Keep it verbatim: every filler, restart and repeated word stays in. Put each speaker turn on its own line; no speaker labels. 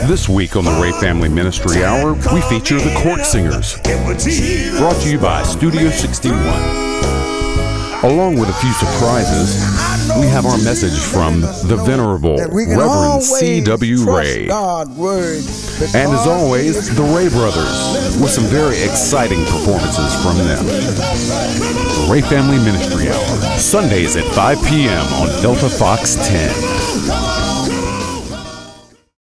This week on the Ray Family Ministry Hour, we feature the Court Singers, brought to you by Studio sixty-one. Along with a few surprises, we have our message from the Venerable Reverend C W Ray. And as always, the Ray Brothers, with some very exciting performances from them. The Ray Family Ministry Hour, Sundays at five p.m. on Delta Fox ten.